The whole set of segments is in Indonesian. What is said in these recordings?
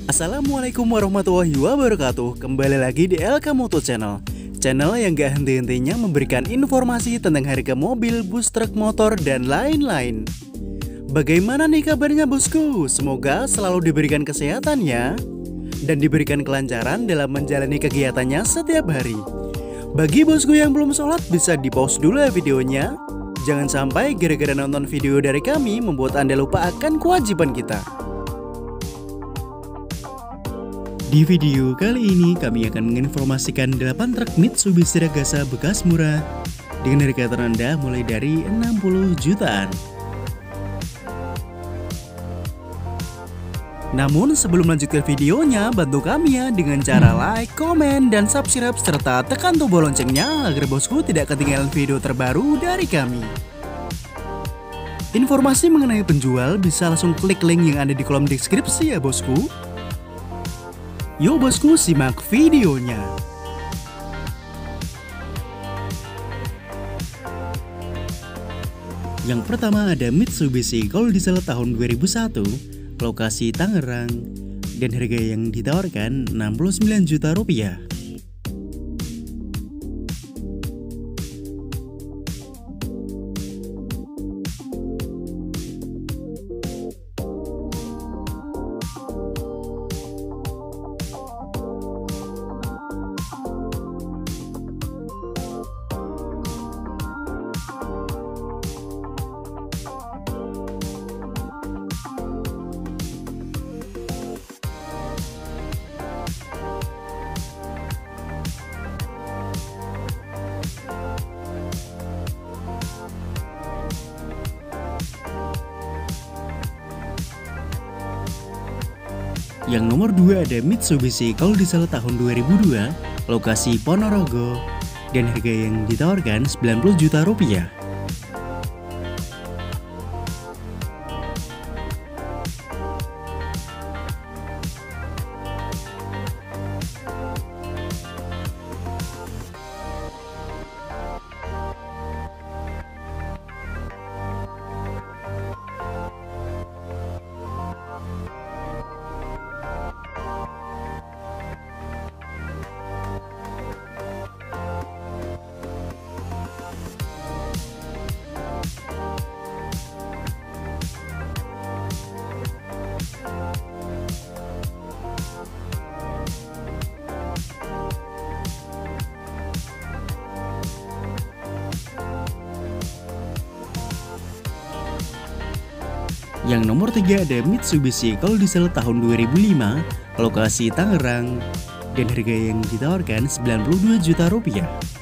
Assalamualaikum warahmatullahi wabarakatuh. Kembali lagi di LK Moto Channel. Channel yang gak henti-hentinya memberikan informasi tentang harga mobil, bus, truk, motor, dan lain-lain. Bagaimana nih kabarnya bosku? Semoga selalu diberikan kesehatan ya, dan diberikan kelancaran dalam menjalani kegiatannya setiap hari. Bagi bosku yang belum sholat, bisa di-pause dulu ya videonya. Jangan sampai gara-gara nonton video dari kami membuat Anda lupa akan kewajiban kita. Di video kali ini kami akan menginformasikan 8 truk Mitsubishi Ragasa bekas murah dengan harga terendah mulai dari 60 jutaan. Namun sebelum lanjut ke videonya, bantu kami ya dengan cara like, komen, dan subscribe serta tekan tombol loncengnya agar bosku tidak ketinggalan video terbaru dari kami. Informasi mengenai penjual bisa langsung klik link yang ada di kolom deskripsi ya bosku. Yuk bosku, simak videonya. Yang pertama ada Mitsubishi Gold Diesel tahun 2001, lokasi Tangerang, dan harga yang ditawarkan 69 juta rupiah. Yang nomor 2 ada Mitsubishi Gold Diesel tahun 2002, lokasi Ponorogo, dan harga yang ditawarkan 90 juta rupiah. Yang nomor 3 ada Mitsubishi Gold Diesel tahun 2005, lokasi Tangerang, dan harga yang ditawarkan 92 juta rupiah.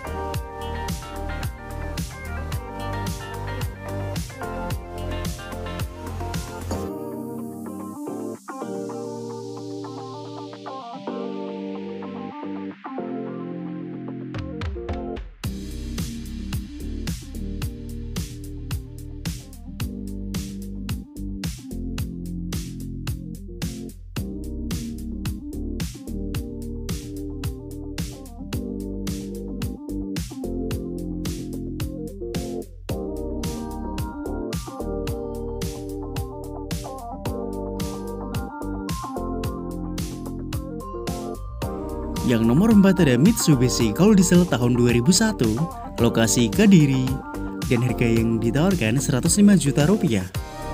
Yang nomor 4 ada Mitsubishi Gold Diesel tahun 2001, lokasi Kediri, dan harga yang ditawarkan 105 juta rupiah.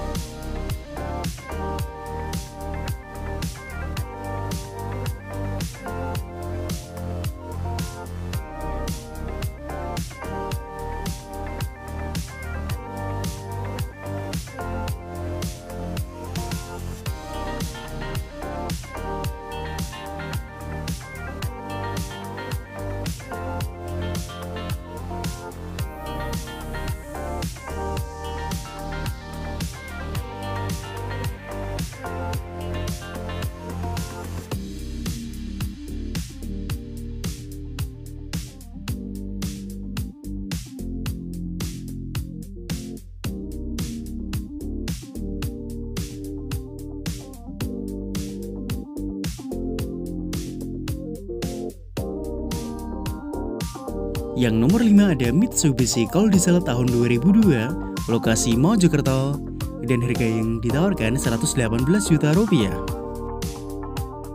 Yang nomor 5 ada Mitsubishi Gold Diesel tahun 2002, lokasi Mojokerto, dan harga yang ditawarkan 118 juta rupiah.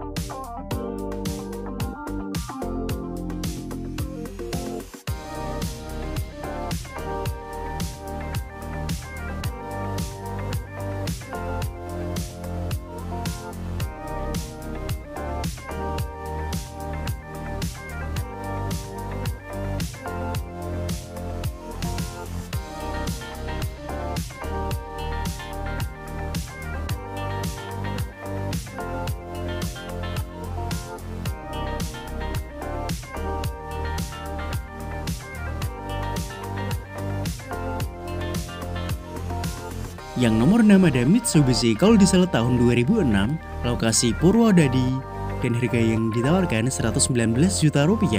Yang nomor 6 ada Mitsubishi Colt Diesel tahun 2006, lokasi Purwodadi, dan harga yang ditawarkan 119 juta rupiah.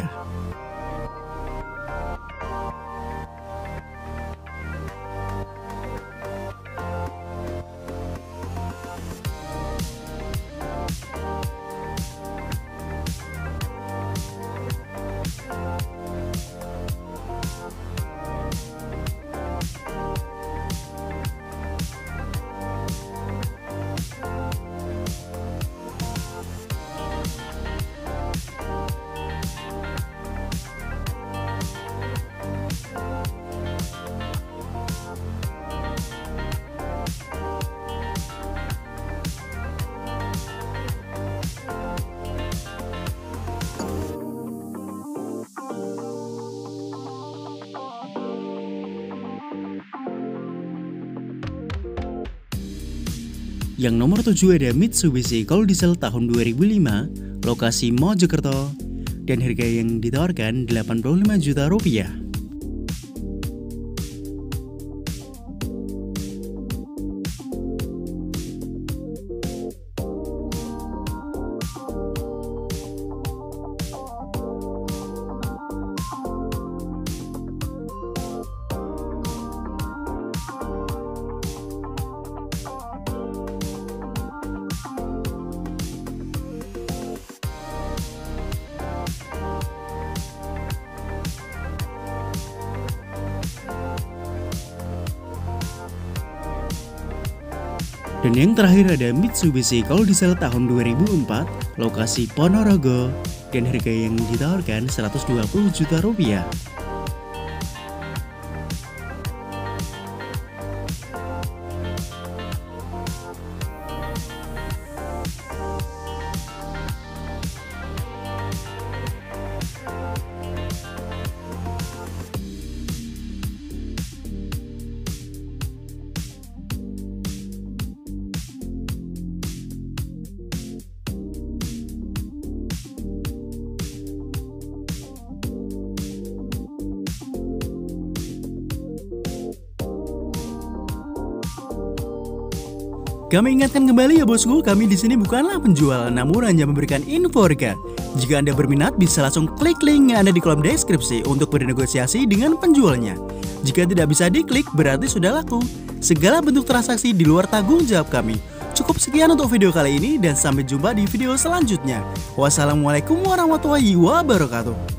Yang nomor 7 ada Mitsubishi Colt Diesel tahun 2005, lokasi Mojokerto, dan harga yang ditawarkan 85 juta rupiah. Dan yang terakhir ada Mitsubishi Colt Diesel tahun 2004, lokasi Ponorogo, dan harga yang ditawarkan 120 juta rupiah. Kami ingatkan kembali ya bosku, kami di sini bukanlah penjual, namun hanya memberikan info harga. Jika Anda berminat, bisa langsung klik link yang ada di kolom deskripsi untuk bernegosiasi dengan penjualnya. Jika tidak bisa diklik, berarti sudah laku. Segala bentuk transaksi di luar tanggung jawab kami. Cukup sekian untuk video kali ini dan sampai jumpa di video selanjutnya. Wassalamualaikum warahmatullahi wabarakatuh.